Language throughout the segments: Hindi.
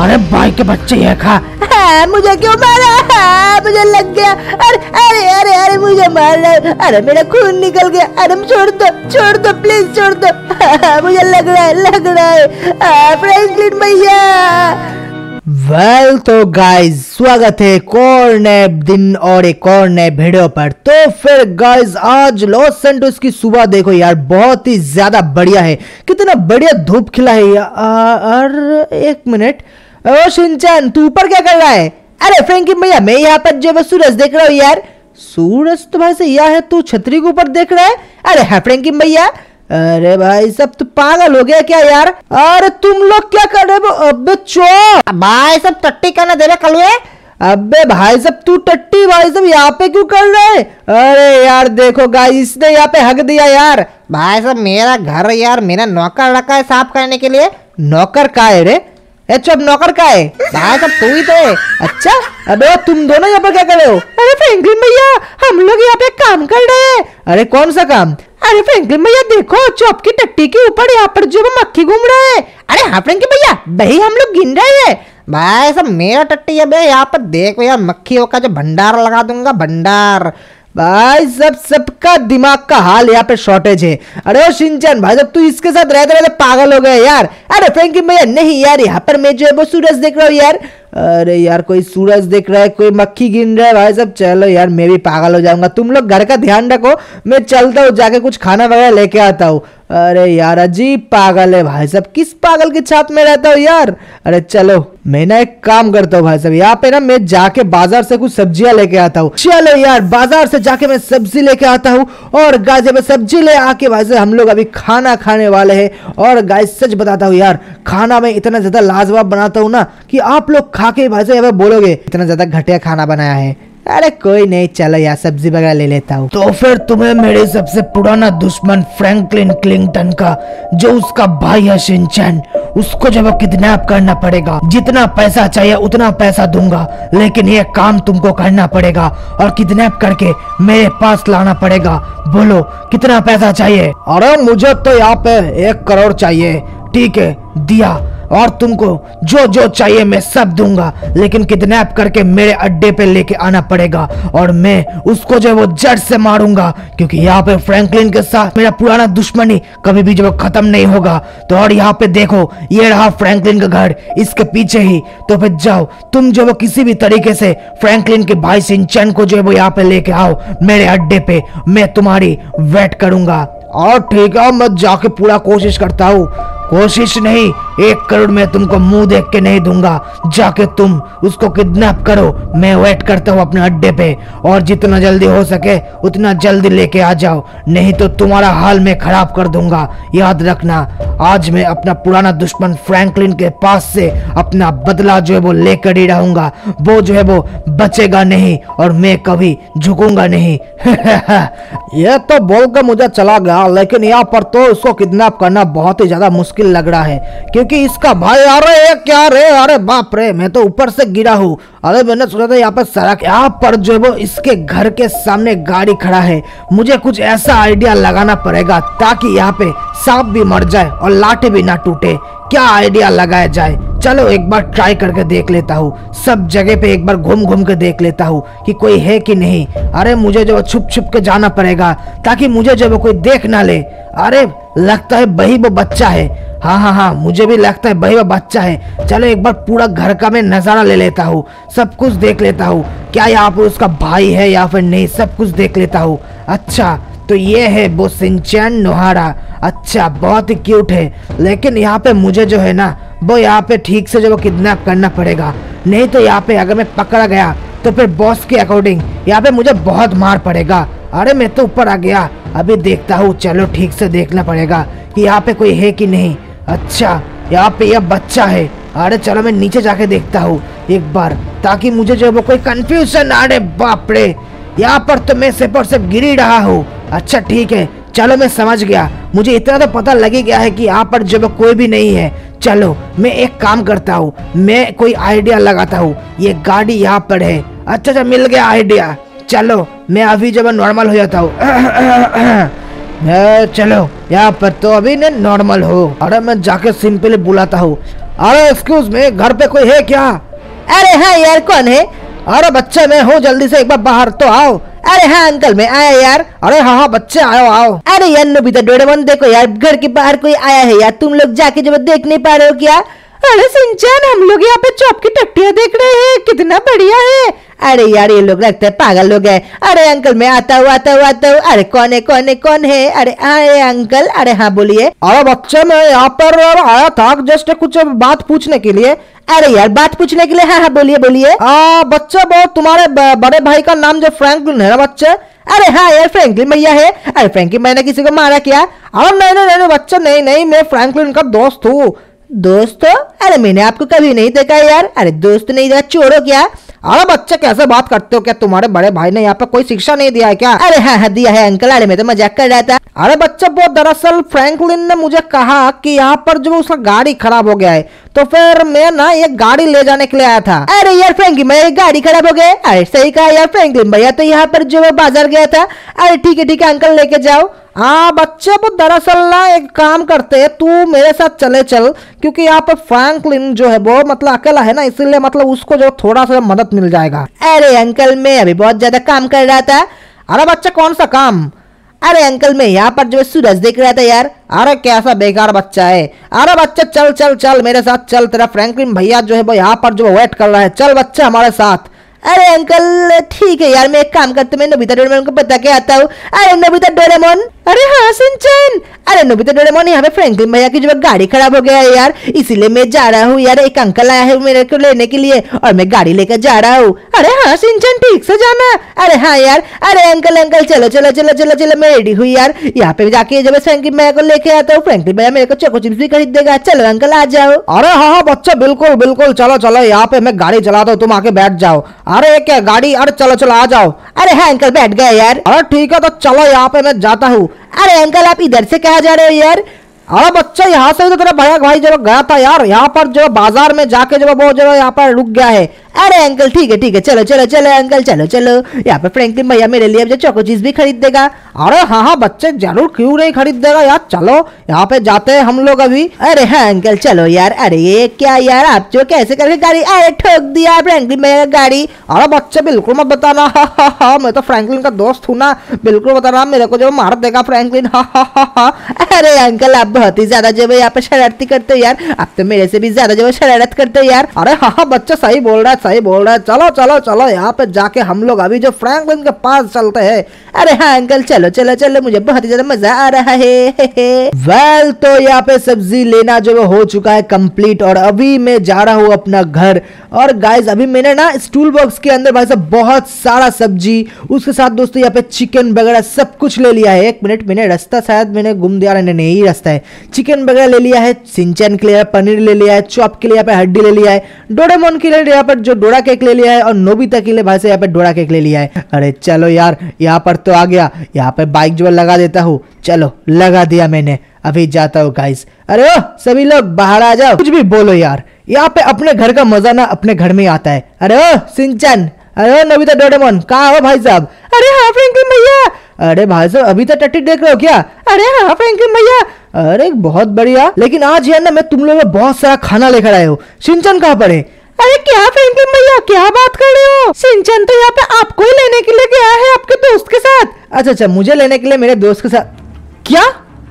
अरे भाई के बच्चे ये खा। मुझे क्यों मारा? मुझे लग गया। अरे अरे अरे अरे मुझे मार रहा है। अरे मेरा खून निकल गया। अरे छोड़ दो प्लीज छोड़ दो। मुझे लग रहा है फ्रैंकलिन भैया। वेल तो गाइज स्वागत है एक और नए दिन और एक और नए वीडियो पर। तो फिर गाइज आज लॉस सैंटोस की सुबह देखो यार, बहुत ही ज्यादा बढ़िया है। कितना बढ़िया धूप खिला है यार। एक मिनट, ओ शिनचैन तू ऊपर क्या कर रहा है? अरे फ्रैंकी भैया मैं यहाँ पर जो है सूरज देख रहा हूँ यार। सूरज तो भाई से यह है, तू छतरी के ऊपर देख रहा है? अरे है फ्रैंकी भैया। अरे भाई सब तो पागल हो गया क्या यार? अरे तुम लोग क्या कर रहे हो? अबे चोर भाई सब टट्टी करने दे रहे कलुए। अबे भाई सब तू टट्टी भाई सब यहाँ पे क्यों कर रहे है? अरे यार देखो गाइस इसने यहाँ पे हक दिया यार। भाई सब मेरा घर यार, मेरा नौकर रखा है साफ करने के लिए। नौकर का है रे? अच्छा अब नौकर का है? भाई सब तू ही तो है। अच्छा अबे तुम दोनों यहाँ पर क्या कर रहे हो? अरे फ्रैंकलिन भैया हम लोग यहाँ पे काम कर रहे हैं। अरे कौन सा काम? अरे फ्रैंकलिन भैया देखो चौप की टट्टी के ऊपर यहाँ पर जो मक्खी घूम रहा है। अरे हाँ फ्रैंकलिन भैया वही हम लोग गिन रहे हैं। भाई सब मेरा टट्टी है बे, यहाँ पर देखो यार मक्खियों का जो भंडार लगा दूंगा, भंडार। भाई सबका दिमाग का हाल यहाँ पे शॉर्टेज है। अरे शिनचैन भाई जब तू इसके साथ रहते रहते पागल हो गए यार। अरे फ्रैंकी भैया नहीं यार, यहाँ पर मैं जो है वो सूरज देख रहा हूँ यार। अरे यार कोई सूरज देख रहा है, कोई मक्खी गिन रहा है। भाई सब चलो यार मैं भी पागल हो जाऊंगा। तुम लोग घर का ध्यान रखो, मैं चलता हूँ जाके कुछ खाना वगैरह लेके आता हूँ। अरे यार अजीब पागल है भाई सब, किस पागल के साथ में रहता हूँ यार। अरे चलो मैं ना एक काम करता हूँ भाई सब, यहाँ पे ना मैं जाके बाजार से कुछ सब्जियां लेके आता हूँ। चलो यार बाजार से जाके मैं सब्जी लेके आता हूँ और गाइस मैं सब्जी ले आके भाई साहब हम लोग अभी खाना खाने वाले हैं। और गाइस सच बताता हूँ यार, खाना मैं इतना ज्यादा लाजवाब बनाता हूँ ना कि आप लोग खा के भाई साहब बोलोगे इतना ज्यादा घटिया खाना बनाया है। अरे कोई नहीं चलो यार सब्जी वगैरह ले लेता हूँ। तो फिर तुम्हें मेरे सबसे पुराना दुश्मन फ्रैंकलिन क्लिंटन का जो उसका भाई है शिनचैन, उसको जब किडनैप करना पड़ेगा। जितना पैसा चाहिए उतना पैसा दूंगा, लेकिन ये काम तुमको करना पड़ेगा और किडनैप करके मेरे पास लाना पड़ेगा। बोलो कितना पैसा चाहिए? अरे मुझे तो यहाँ पे 1 करोड़ चाहिए। ठीक है दिया, और तुमको जो जो चाहिए मैं सब दूंगा, लेकिन किडनैप करके मेरे अड्डे पे लेके आना पड़ेगा और मैं उसको जो वो जड़ से मारूंगा, क्योंकि यहाँ पे फ्रैंकलिन के साथ मेरा पुराना दुश्मनी कभी भी जो खत्म नहीं होगा। तो और यहाँ पे देखो ये रहा फ्रैंकलिन का घर, इसके पीछे ही। तो फिर जाओ तुम जो वो किसी भी तरीके से फ्रैंकलिन के भाई शिनचैन को जो है वो यहाँ पे लेके आओ मेरे अड्डे पे, मैं तुम्हारी वेट करूंगा। और ठीक है मैं जाके पूरा कोशिश करता हूँ। कोशिश नहीं, 1 करोड़ में तुमको मुंह देख के नहीं दूंगा। जाके तुम उसको किडनैप करो, मैं वेट करता हूँ अपने अड्डे पे, और जितना जल्दी हो सके उतना जल्दी लेके आ जाओ, नहीं तो तुम्हारा हाल मैं खराब कर दूंगा। याद रखना आज मैं अपना पुराना दुश्मन फ्रैंकलिन के पास से अपना बदला जो है वो लेकर ही रहूंगा। वो जो है वो बचेगा नहीं और मैं कभी झुकूंगा नहीं। ये तो बोलकर मुझे चला गया, लेकिन यहाँ पर तो उसको किडनैप करना बहुत ही ज्यादा मुश्किल लग रहा है, क्योंकि इसका भाई। अरे क्या रे? अरे बाप रे मैं तो ऊपर से गिरा हूँ। अरे मैंने सोचा था यहाँ पर सड़क, यहाँ पर जो है वो इसके घर के सामने गाड़ी खड़ा है। मुझे कुछ ऐसा आइडिया लगाना पड़ेगा ताकि यहाँ पे सांप भी मर जाए और लाठी भी ना टूटे। क्या आइडिया लगाया जाए? चलो एक बार ट्राई करके देख लेता हूँ। सब जगह पे एक बार घूम घूम के देख लेता हूँ कि कोई है कि नहीं। अरे मुझे जो छुप छुप के जाना पड़ेगा ताकि मुझे जो कोई देख ना ले। अरे लगता है वही वो बच्चा है। हाँ मुझे भी लगता है वही वो बच्चा है। चलो एक बार पूरा घर का मैं नजारा ले लेता हूँ, सब कुछ देख लेता हूँ। क्या यहाँ पर उसका भाई है या फिर नहीं, सब कुछ देख लेता हूँ। अच्छा तो ये है वो शिनचैन नोहारा। अच्छा बहुत ही क्यूट है, लेकिन यहाँ पे मुझे जो है ना वो यहाँ पे ठीक से जो वो किडनैप करना पड़ेगा, नहीं तो यहाँ पे अगर मैं पकड़ा गया तो फिर बॉस के अकॉर्डिंग यहाँ पे मुझे बहुत मार पड़ेगा। अरे मैं तो ऊपर आ गया, अभी देखता हूँ। चलो ठीक से देखना पड़ेगा कि यहाँ पे कोई है कि नहीं। अच्छा यहाँ पे यह बच्चा है। अरे चलो मैं नीचे जाके देखता हूँ एक बार, ताकि मुझे जो वो कोई कंफ्यूजन। अरे बाप रे यहाँ पर तो मैं सिर्फ और सिर्फ गिर ही रहा हूँ। अच्छा ठीक है चलो मैं समझ गया, मुझे इतना तो पता लग ही गया है कि यहाँ पर जब कोई भी नहीं है। चलो मैं एक काम करता हूँ, मैं कोई आइडिया लगाता हूँ। ये गाड़ी यहाँ पर है। अच्छा मिल गया आइडिया। चलो मैं अभी जब नॉर्मल हो जाता हूँ। चलो यहाँ पर तो अभी न नॉर्मल हो। अरे मैं जाके सिंपली बुलाता हूँ। अरे एक्सक्यूज मी, घर पे कोई है क्या? अरे हाँ यार, कौन है? अरे बच्चे मैं हूँ, जल्दी से एक बार बाहर तो आओ। अरे हाँ अंकल, मैं आया यार। अरे हाँ हाँ बच्चे आओ आओ। अरे यार नोबिता डोरेमोन, देखो यार घर के बाहर कोई आया है यार, तुम लोग जाके जब देख नहीं पा रहे हो क्या? अरे सिंचन, हम लोग यहाँ पे चॉप की टट्टियां देख रहे हैं, कितना बढ़िया है। अरे यार ये लोग लगता है पागल लोग हैं। अरे अंकल मैं आता हूँ आता हूँ आता हूँ। अरे कौन है कौन है कौन है? अरे आए अंकल। अरे हाँ बोलिए। अरे बच्चे मैं यहाँ पर आया था जस्ट कुछ बात पूछने के लिए। अरे यार बात पूछने के लिए? हाँ हाँ बोलिए बोलिए। बच्चे वो तुम्हारे बड़े भाई का नाम जो फ्रैंकलिन है ना बच्चे? अरे हाँ यार फ्रैंकलिन भैया है। अरे फ्रैंकलिन मैंने किसी को मारा क्या? अरे नहीं बच्चे, नहीं मैं फ्रैंकलिन का दोस्त हूँ। दोस्त हो? अरे मैंने आपको कभी नहीं देखा यार। अरे दोस्त नहीं देखा, चोर हो क्या? अरे बच्चे कैसे बात करते हो? क्या तुम्हारे बड़े भाई ने यहाँ पे कोई शिक्षा नहीं दिया है क्या? अरे हाँ हाँ दिया है अंकल। अरे मैं तो मजाक कर रहा था। अरे बच्चे वो दरअसल फ्रैंकलिन ने मुझे कहा कि यहाँ पर जो उसका गाड़ी खराब हो गया है, तो फिर मैं ना एक गाड़ी ले जाने के लिए आया था। अरे यार फ्रैंकलिन भैया गाड़ी खराब हो गया? अरे सही कहा यार फ्रैंकलिन भैया, तो यहाँ पर जो बाजार गया था। अरे ठीक है अंकल लेके जाओ। हाँ बच्चे वो दरअसल ना एक काम करते हैं, तू मेरे साथ चले चल, क्योंकि यहाँ पे फ्रैंकलिन जो है वो मतलब अकेला है ना, इसीलिए मतलब उसको जो थोड़ा सा मदद मिल जाएगा। अरे अंकल मैं अभी बहुत ज्यादा काम कर रहा था। अरे बच्चे कौन सा काम? अरे अंकल मैं यहाँ पर जो सूरज देख रहा था यार। अरे कैसा बेकार बच्चा है। अरे बच्चे चल चल चल मेरे साथ चल, तेरा फ्रैंकलिन भैया जो है वो यहाँ पर जो वेट कर रहा है, चल बच्चे हमारे साथ। अरे अंकल ठीक है यार, मैं एक काम करता हूँ, मैं नोबिता डोरेमोन को बता के आता हूँ। अरे नोबिता डोरेमोन। अरे हाँ सिंचन। अरे नोबिता डोरेमोन, यहाँ पे फ्रैंकलिन भैया की जो गाड़ी खराब हो गया है यार, इसीलिए मैं जा रहा हूँ यार। एक अंकल आया है मेरे को लेने के लिए और मैं गाड़ी लेकर जा रहा हूँ। अरे हाँ सिंचन, ठीक से जाना। अरे हाँ यार। अरे अंकल चलो चलो चलो चलो चलो, मैं रेडी हुई यार। यहाँ पे जाके जब फ्रैंकलिन भैया को लेके आता हूँ, फ्रैंकलिन भैया मेरे को चोको चिप्स भी खरीद देगा। चलो अंकल आ जाओ। अरे हाँ बच्चा बिल्कुल बिल्कुल, चलो चलो यहाँ पे मैं गाड़ी चलाता हूँ, तुम आके बैठ जाओ। अरे क्या गाड़ी? अरे चलो चलो आ जाओ। अरे हाँ अंकल बैठ गए यार। अरे ठीक है तो चलो, यहाँ पे मैं जाता हूँ। अरे अंकल आप इधर से कहाँ जा रहे हो यार? अरे बच्चा यहाँ से तो तेरा भैया भाई जब गया था यार, यहाँ पर जो बाजार में जाके जब वो जो यहाँ पर रुक गया है। अरे अंकल ठीक है चलो चलो चलो अंकल चलो चलो। यहाँ पे फ्रैंकलिन भैया मेरे लिए जो चोको चीज भी खरीद देगा। अरे हाँ बच्चे जरूर, क्यों नहीं खरीद देगा यार। चलो यहाँ पे जाते हैं हम लोग अभी। अरे हाँ अंकल चलो यार। अरे ये क्या यार, आप जो कैसे करके गाड़ी अरे ठोक दिया फ्रैंकलिन भैया गाड़ी। अरे बच्चे बिल्कुल मत बताना। हाँ मैं तो फ्रैंकलिन का दोस्त हूँ ना, बिल्कुल बताना, मेरे को जो मार देगा फ्रैंकलिन। अरे अंकल आप बहुत ही ज्यादा जो यहाँ पे शरारती करते हो यार, आप तो मेरे से भी ज्यादा जो शरारत करते हो यार। अरे हाँ बच्चा सही बोल रहा है। चलो चलो चलो यहाँ पे जाके हम लोग अभी जो फ्रैंकलिन के पास चलते हैं। अरे हाँ अंकल चलो चलो चलो, मुझे बहुत ही ज्यादा मजा आ रहा है। वेल तो यहाँ पे सब्जी लेना जो हो चुका है कंप्लीट, और अभी मैं जा रहा हूँ अपना घर। और गाइस अभी मैंने ना स्टूल बॉक्स के अंदर भाई साहब बहुत सारा सब्जी, उसके साथ दोस्तों यहाँ पे चिकन वगैरह सब कुछ ले लिया है। एक मिनट, मैंने रास्ता शायद मैंने गुम दिया, नहीं रास्ता है। चिकन वगैरह ले लिया है, सिंचन के लिए पनीर ले लिया है, चॉप के लिए यहाँ पे हड्डी ले लिया है, डोरेमोन के लिए यहाँ पर जो डोरा केक ले लिया है, और नोबिता के लिए भाई से यहाँ पे डोरा केक ले लिया है। अरे चलो यार यहाँ पर तो आ गया, यहाँ पे बाइक जो लगा देता हूँ। चलो लगा दिया मैंने, अभी जाता हूँ गाइस। अरे ओ सभी लोग बाहर आ जाओ, कुछ भी बोलो यार, यहाँ पे अपने घर का मजा ना अपने घर में आता है। अरे ओ सिंचन, अरे ओ नोबिता डोरेमोन, कहाँ हो भाई साहब? अरे हाँ फ्रैंकलिन भैया। अरे भाई साहब अभी तो टट्टी देख रहे हो क्या? अरे हाँ फ्रैंकलिन भैया। अरे बहुत बढ़िया, लेकिन आज यार ना मैं तुम लोगों में बहुत सारा खाना लेकर आया हूँ। सिंचन कहाँ पर है? अरे क्या फ्रैंकलिन भैया क्या बात कर रहे हो? सिंचन तो यहाँ पे आपको ही लेने के लिए गया है आपके दोस्त के साथ। अच्छा मुझे लेने के लिए मेरे दोस्त के साथ? क्या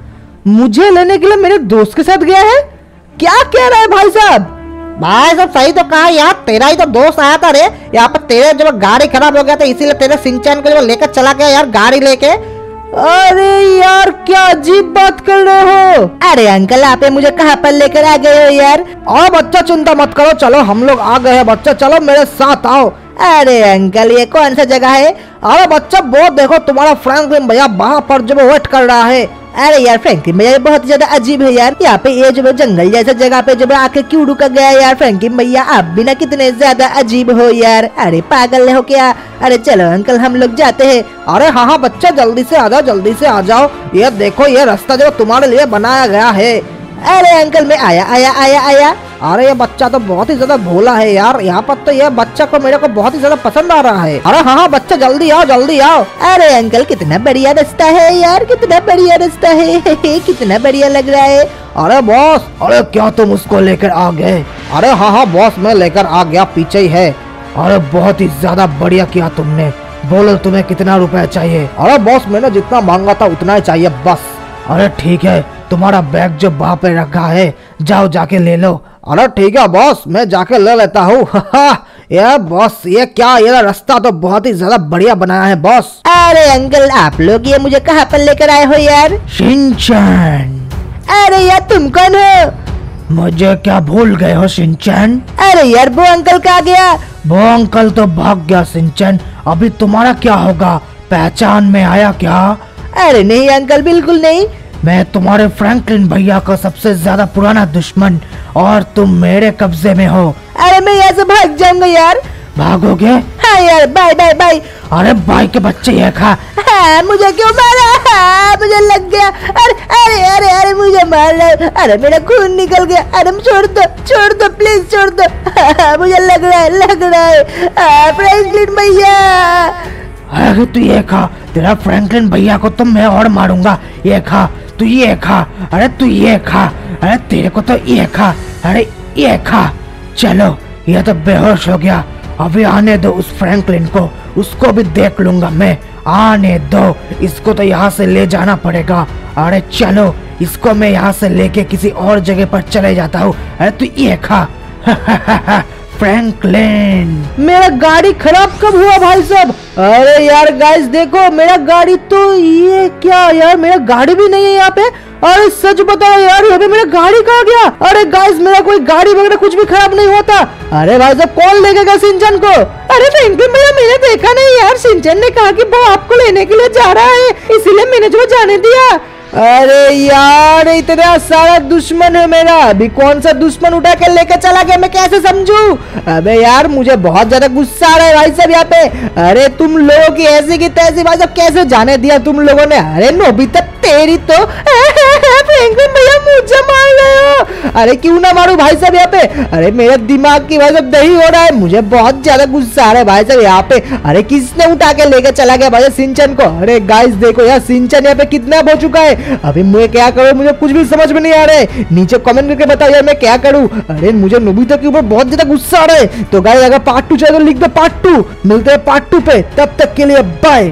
मुझे लेने के लिए मेरे दोस्त के साथ गया है? क्या कह रहा है भाई साहब? भाई साहब सही तो कहा यार, तेरा ही तो दोस्त आया था रे यहाँ पर। तेरे जब गाड़ी खराब हो गया था इसीलिए तेरे सिंचन को लेकर चला गया यार गाड़ी लेके। अरे यार क्या अजीब बात कर रहे हो? अरे अंकल आप मुझे कहाँ पर लेकर आ गए हो यार? और बच्चा चिंता मत करो, चलो हम लोग आ गए हैं बच्चा, चलो मेरे साथ आओ। अरे अंकल ये कौन सा जगह है? अरे बच्चा वो देखो तुम्हारा फ्रैंकलिन भैया वहाँ पर जब वेट कर रहा है। अरे यार फ्रैंकलिन भैया बहुत ज्यादा अजीब है यार, यहाँ पे ये जो जंगल जैसा जगह पे जब आके क्यों रुका गया यार फ्रैंकलिन भैया? आप भी ना कितने ज्यादा अजीब हो यार। अरे पागल हो क्या? अरे चलो अंकल हम लोग जाते हैं। अरे हाँ बच्चा जल्दी से आ जाओ, जल्दी से आ जाओ। ये देखो ये रास्ता जो तुम्हारे लिए बनाया गया है। अरे अंकल मैं आया आया आया आया। अरे ये बच्चा तो बहुत ही ज्यादा भोला है यार। यहाँ पर तो ये बच्चा को मेरे को बहुत ही ज्यादा पसंद आ रहा है। अरे हाँ हाँ बच्चा जल्दी आओ जल्दी आओ। अरे अंकल कितना बढ़िया रास्ता है यार, कितना बढ़िया रास्ता है कितना बढ़िया लग रहा है। अरे बॉस, अरे क्या तुम उसको लेकर आ गए? अरे हाँ हाँ बॉस मैं लेकर आ गया, पीछे ही है। अरे बहुत ही ज्यादा बढ़िया किया तुमने। बोलो तुम्हें कितना रुपए चाहिए? अरे बॉस मैंने जितना मांगा था उतना ही चाहिए बस। अरे ठीक है, तुम्हारा बैग जो वहाँ पे रखा है जाओ जाके ले लो। अरे ठीक है बॉस, मैं जाके ले लेता हूँ। ये बॉस ये क्या, ये रास्ता तो बहुत ही ज्यादा बढ़िया बनाया है बॉस। अरे अंकल आप लोग ये मुझे कहाँ पर लेकर आए हो यार? शिनचैन। अरे यार तुम कौन हो? मुझे क्या भूल गए हो शिनचैन? अरे यार वो अंकल कहाँ गया? वो अंकल तो भाग गया शिनचैन। अभी तुम्हारा क्या होगा? पहचान में आया क्या? अरे नहीं अंकल बिल्कुल नहीं। मैं तुम्हारे फ्रैंकलिन भैया का सबसे ज्यादा पुराना दुश्मन और तुम मेरे कब्जे में हो। अरे मैं यहाँ से भाग जाऊंगा यार। भागोगे? हाँ यार बाय बाय बाय। अरे भाई के बच्चे ये खा। हाँ, मुझे क्यों मारा? हाँ, मुझे लग गया। अरे अरे अरे अरे मुझे मार रहा है। अरे मेरा खून निकल गया। अरे छोड़ दो प्लीज छोड़ दो। मुझे लग रहा है फ्रैंकलिन भैया। अरे तू ये खा, तेरा फ्रैंकलिन भैया को तो मैं और मारूंगा। ये खा, तू ये खा। अरे तू ये खा। अरे तेरे को तो ये खा। अरे ये खा। चलो ये तो बेहोश हो गया। अभी आने दो उस फ्रैंकलिन को, उसको भी देख लूंगा मैं। आने दो, इसको तो यहाँ से ले जाना पड़ेगा। अरे चलो इसको मैं यहाँ से लेके किसी और जगह पर चले जाता हूँ। अरे तू ये खा। फ्रैंकलिन। मेरा गाड़ी खराब कब हुआ भाई साहब? अरे यार गाइस देखो मेरा गाड़ी तो, ये क्या यार मेरा गाड़ी भी नहीं है यहाँ पे। अरे सच बताओ यार यहाँ पे मेरा गाड़ी कहाँ गया? अरे गाइस मेरा कोई गाड़ी वगैरह कुछ भी खराब नहीं होता। अरे भाई साहब कौन ले गया शिनचैन को? अरे फ्रैंकलिन भैया मैंने देखा नहीं यार। शिनचैन ने कहा कि वो आपको लेने के लिए जा रहा है, इसीलिए मैंने जो जाने दिया। अरे यार इतना सारा दुश्मन है मेरा, अभी कौन सा दुश्मन उठा के लेके चला गया मैं कैसे समझूं? अबे यार मुझे बहुत ज्यादा गुस्सा आ रहा है भाई साहब यहाँ पे। अरे तुम लोगों की ऐसी की तैसी भाई साहब कैसे जाने दिया तुम लोगों ने? अरे नोबिता तेरी तो। फ्रैंकलिन भैया मुझे मार रहे हो। अरे क्यों ना मारू भाई साहब यहाँ पे? अरे मेरे दिमाग की भाई साहब दही हो रहा है, मुझे बहुत ज्यादा गुस्सा आ रहा है भाई साहब यहाँ पे। अरे किसने उठा के लेके चला गया भाई शिनचैन को? अरे गाइस देखो यार शिनचैन यहाँ पे किडनैप हो चुका है। अभी मैं क्या करूं, मुझे कुछ भी समझ में नहीं आ रहा है। नीचे कमेंट करके बताओ यार मैं क्या करूं। अरे मुझे नोबिता के ऊपर बहुत ज्यादा गुस्सा आ रहा है। तो गाइस अगर पार्ट 2 चाहिए तो लिख दो पार्ट 2। मिलते हैं पार्ट 2 पे, तब तक के लिए बाय।